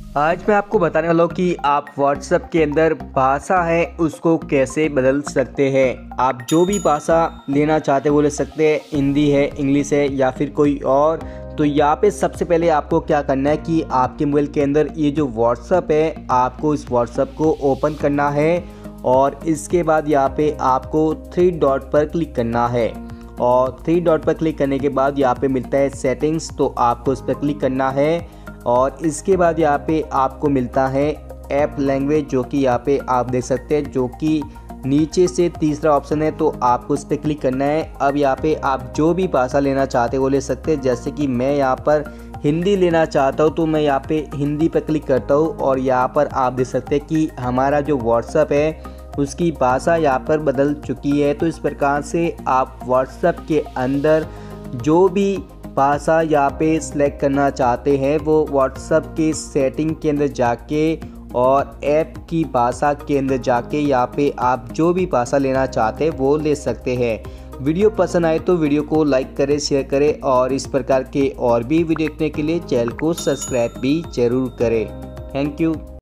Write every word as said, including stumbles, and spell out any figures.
आज मैं आपको बताने वाला हूँ कि आप व्हाट्सएप के अंदर भाषा है उसको कैसे बदल सकते हैं। आप जो भी भाषा लेना चाहते हैं वो ले सकते हैं, हिंदी है, इंग्लिश है या फिर कोई और। तो यहाँ पे सबसे पहले आपको क्या करना है कि आपके मोबाइल के अंदर ये जो व्हाट्सएप है आपको इस व्हाट्सएप को ओपन करना है और इसके बाद यहाँ पे आपको थ्री डॉट पर क्लिक करना है और थ्री डॉट पर क्लिक करने के बाद यहाँ पे मिलता है सेटिंग्स, तो आपको इस पर क्लिक करना है और इसके बाद यहाँ पे आपको मिलता है ऐप लैंग्वेज, जो कि यहाँ पे आप देख सकते हैं, जो कि नीचे से तीसरा ऑप्शन है, तो आपको इस पर क्लिक करना है। अब यहाँ पे आप जो भी भाषा लेना चाहते हैं वो ले सकते हैं। जैसे कि मैं यहाँ पर हिंदी लेना चाहता हूँ तो मैं यहाँ पे हिंदी पर क्लिक करता हूँ और यहाँ पर आप देख सकते हैं कि हमारा जो व्हाट्सएप है उसकी भाषा यहाँ पर बदल चुकी है। तो इस प्रकार से आप व्हाट्सएप के अंदर जो भी भाषा यहाँ पे सिलेक्ट करना चाहते हैं वो व्हाट्सएप के सेटिंग के अंदर जाके और ऐप की भाषा के अंदर जाके यहाँ पे आप जो भी भाषा लेना चाहते हैं वो ले सकते हैं। वीडियो पसंद आए तो वीडियो को लाइक करें, शेयर करें और इस प्रकार के और भी वीडियो देखने के लिए चैनल को सब्सक्राइब भी जरूर करें। Thank you.